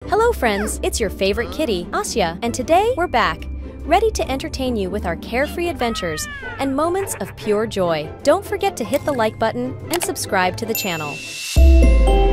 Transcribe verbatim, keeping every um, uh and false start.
Hello friends, it's your favorite kitty, Asya, and today we're back, ready to entertain you with our carefree adventures and moments of pure joy. Don't forget to hit the like button and subscribe to the channel.